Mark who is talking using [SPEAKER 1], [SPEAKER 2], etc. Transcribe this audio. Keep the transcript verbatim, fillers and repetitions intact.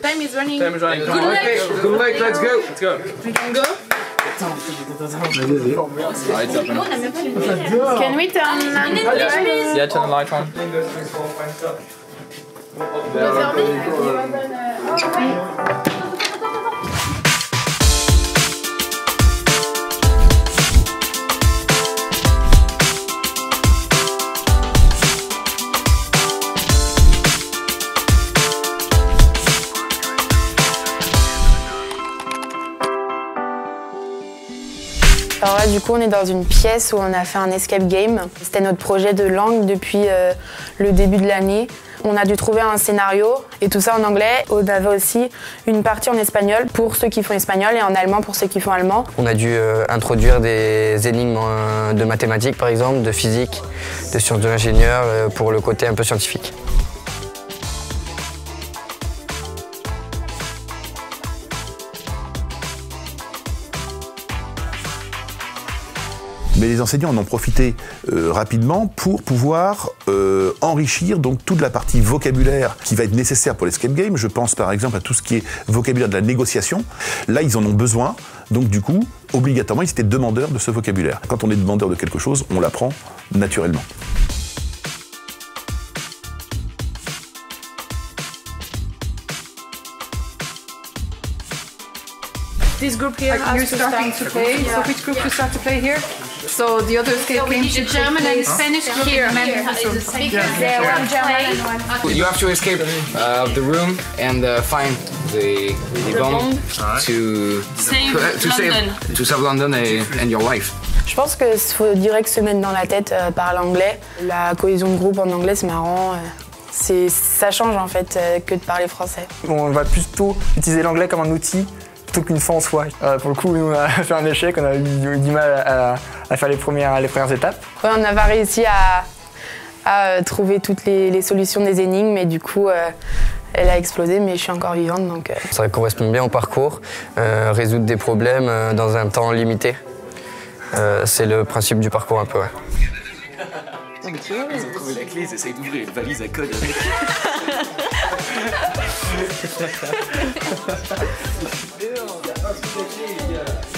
[SPEAKER 1] Time is running.
[SPEAKER 2] Time is running.
[SPEAKER 1] Good luck.
[SPEAKER 2] Okay, good luck. Let's go. Let's go.
[SPEAKER 1] We can go. Can we turn on?
[SPEAKER 2] Yeah, turn the light on.
[SPEAKER 3] Alors là, du coup, on est dans une pièce où on a fait un escape game. C'était notre projet de langue depuis euh, le début de l'année. On a dû trouver un scénario et tout ça en anglais. On avait aussi une partie en espagnol pour ceux qui font espagnol et en allemand pour ceux qui font allemand.
[SPEAKER 4] On a dû euh, introduire des énigmes euh, de mathématiques, par exemple, de physique, de sciences de l'ingénieur, euh, pour le côté un peu scientifique.
[SPEAKER 5] Mais les enseignants en ont profité euh, rapidement pour pouvoir euh, enrichir donc toute la partie vocabulaire qui va être nécessaire pour l'escape game. Je pense par exemple à tout ce qui est vocabulaire de la négociation. Là, ils en ont besoin. Donc du coup, obligatoirement, ils étaient demandeurs de ce vocabulaire. Quand on est demandeur de quelque chose, on l'apprend naturellement.
[SPEAKER 1] This group here
[SPEAKER 6] Like you're starting to play.
[SPEAKER 1] Yeah.
[SPEAKER 6] So which group you start to play here? So the other escape
[SPEAKER 1] So we
[SPEAKER 6] games
[SPEAKER 1] need the
[SPEAKER 6] should take
[SPEAKER 1] German and
[SPEAKER 6] place
[SPEAKER 1] Spanish group
[SPEAKER 6] here.
[SPEAKER 1] and then
[SPEAKER 6] Yeah.
[SPEAKER 1] the speakers. Yeah, one German and one.
[SPEAKER 2] You have to escape uh, the room and uh, find the, the bomb to
[SPEAKER 1] Save
[SPEAKER 2] to
[SPEAKER 1] London.
[SPEAKER 2] save to save London and, and your life.
[SPEAKER 3] Je pense qu'il faut direct se mettre dans la tête euh, par l'anglais. La cohésion de groupe en anglais, c'est marrant. Euh, c'est, ça change en fait euh, que de parler français.
[SPEAKER 7] On va plutôt utiliser l'anglais comme un outil plutôt qu'une fin en soi. Euh, pour le coup, nous, on a fait un échec, on a eu du mal à, à faire les premières, les premières étapes.
[SPEAKER 3] Ouais, on n'a pas réussi à, à euh, trouver toutes les, les solutions des énigmes, et du coup, euh, elle a explosé, mais je suis encore vivante. Donc, euh...
[SPEAKER 4] Ça correspond bien au parcours, euh, résoudre des problèmes euh, dans un temps limité. Euh, c'est le principe du parcours un peu. Ouais.
[SPEAKER 8] Non mais tu vois, ils ont trouvé la clé, ils essayent d'ouvrir une valise à code avec.